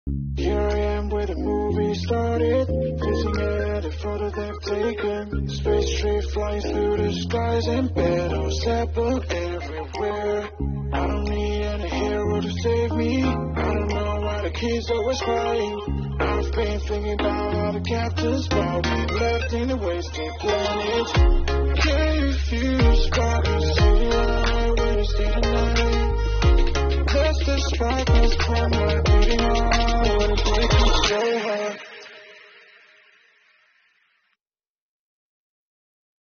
Here I am where the movie started, facing at a photo they've taken. Space tree flying through the skies and battles happen everywhere. I don't need any hero to save me. I don't know why the kids always crying. I've been thinking about all the captains probably left in a wasted planet. Can you feel the sparkles city light when it's day to night? Cause the sparkles come like beating on when it makes you stay high.